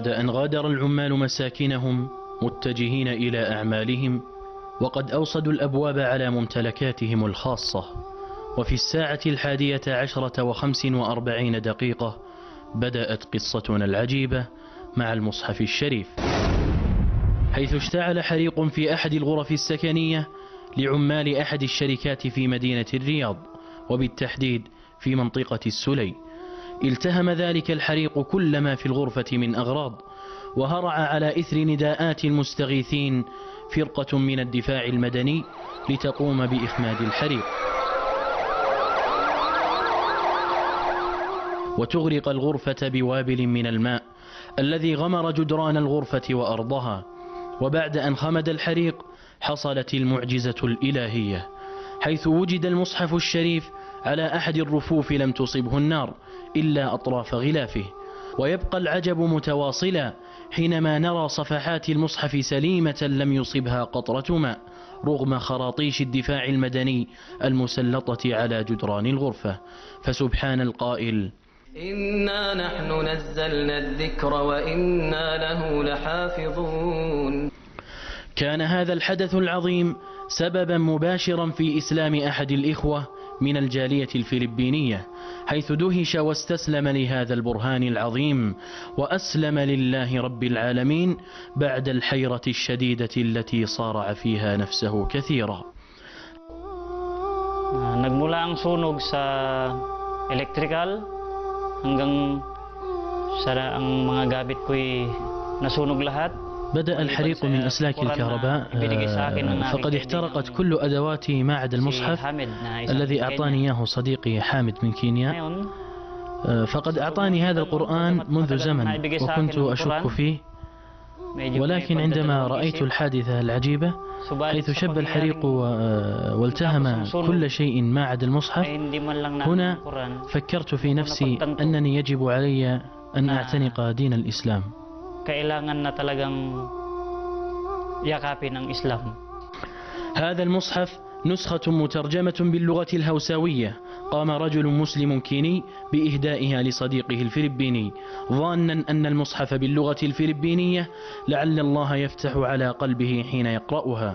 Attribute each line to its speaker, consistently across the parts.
Speaker 1: بعد أن غادر العمال مساكنهم متجهين إلى أعمالهم وقد أوصدوا الأبواب على ممتلكاتهم الخاصة، وفي الساعة 11:45 بدأت قصتنا العجيبة مع المصحف الشريف، حيث اشتعل حريق في أحد الغرف السكنية لعمال أحد الشركات في مدينة الرياض، وبالتحديد في منطقة السلي. التهم ذلك الحريق كل ما في الغرفة من أغراض، وهرع على إثر نداءات المستغيثين فرقة من الدفاع المدني لتقوم بإخماد الحريق وتغرق الغرفة بوابل من الماء الذي غمر جدران الغرفة وأرضها. وبعد أن خمد الحريق حصلت المعجزة الإلهية، حيث وجد المصحف الشريف على أحد الرفوف لم تصبه النار إلا أطراف غلافه. ويبقى العجب متواصلا حينما نرى صفحات المصحف سليمة لم يصبها قطرة ماء رغم خراطيش الدفاع المدني المسلطة على جدران الغرفة. فسبحان القائل:
Speaker 2: إنا نحن نزلنا الذكر وإنا له لحافظون.
Speaker 1: كان هذا الحدث العظيم سببا مباشرا في إسلام أحد الإخوة من الجالية الفلبينية، حيث دهش واستسلم لهذا البرهان العظيم وأسلم لله رب العالمين بعد الحيرة الشديدة التي صارع فيها نفسه كثيرا.
Speaker 3: Nagmula ang sunog sa electrical hanggang sa ang mga gamit ko'y nasunog lahat.
Speaker 1: بدأ الحريق من أسلاك الكهرباء، فقد احترقت كل أدواتي ما عدا المصحف الذي أعطاني إياه صديقي حامد من كينيا. فقد أعطاني هذا القرآن منذ زمن وكنت أشك فيه، ولكن عندما رأيت الحادثة العجيبة حيث شب الحريق والتهم كل شيء ما عدا المصحف، هنا فكرت في نفسي أنني يجب علي أن أعتنق دين الإسلام.
Speaker 3: Kailangan na talagang yakapin ang Islam.
Speaker 1: هذا المصحف نسخة مترجمة باللغة الهوساوية، قام رجل مسلم كيني بإهدائها لصديقه الفلبيني ظانا أن المصحف باللغة الفلبينية لعل الله يفتح على قلبه حين يقرأها.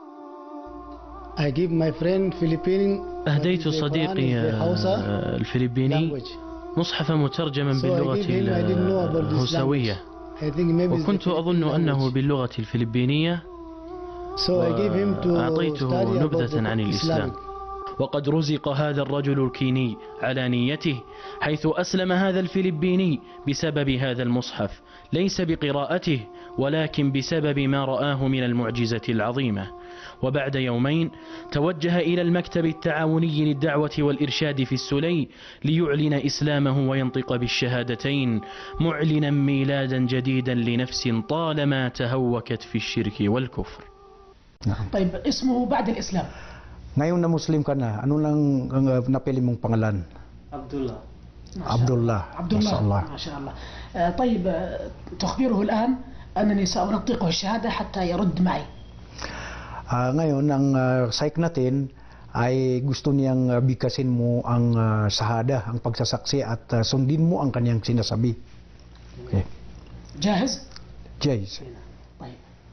Speaker 1: أهديت صديقي الفلبيني مصحفا مترجما باللغة الهوساوية، وكنت أظن أنه باللغة الفلبينية، وأعطيته نبذة عن الإسلام. وقد رزق هذا الرجل الكيني على نيته، حيث أسلم هذا الفلبيني بسبب هذا المصحف، ليس بقراءته ولكن بسبب ما رآه من المعجزة العظيمة. وبعد يومين توجه إلى المكتب التعاوني للدعوة والإرشاد في السلي ليعلن إسلامه وينطق بالشهادتين، معلنا ميلادا جديدا لنفس طالما تهوكت في الشرك والكفر.
Speaker 4: طيب اسمه بعد الإسلام؟
Speaker 5: Ngayon na Muslim ka na, ano lang ang napili mong pangalan?
Speaker 3: Abdullah.
Speaker 5: Abdullah.
Speaker 4: عبد الله ما شاء الله. طيب تخبره الآن أنني سأنطقه الشهادة حتى يرد معي.
Speaker 5: Ngayon ang psych natin ay gusto niyang bigkasin mo ang sahada, ang pagsasaksi at sundin mo ang kanyang sinasabi. Okay.
Speaker 4: جاهز؟
Speaker 5: جاهز.
Speaker 4: طيب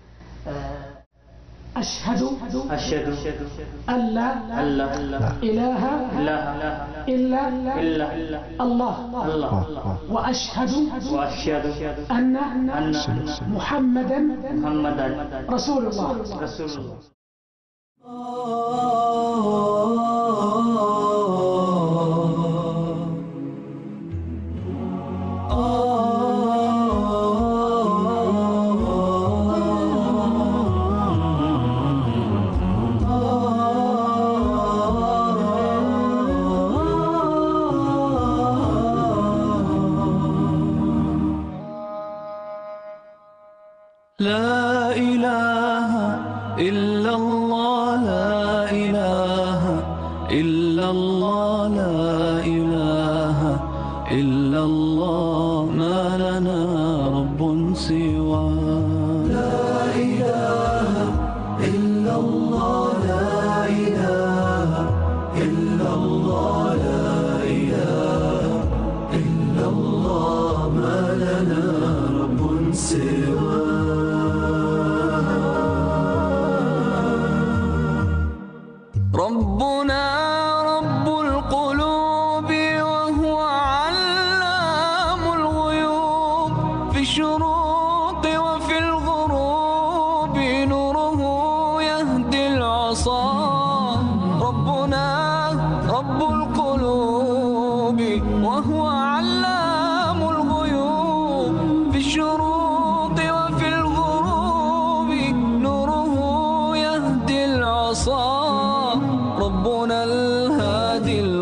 Speaker 4: أشهد أن لا إله إلا الله وأشهد أن محمدا رسول الله.
Speaker 6: لا إله إلا الله، لا إله إلا الله، لا إله إلا الله، ما لنا رب سوى. لا إله إلا الله، لا إله إلا الله، لا إله إلا الله، ما لنا رب ربنا رب القلوب وهو علام الغيوب في الشروق وفي الغروب نوره يهدي العصا ربنا رب القلوب وهو علام الغيوب في الشروق وفي الغروب نوره يهدي العصا ربنا الهادي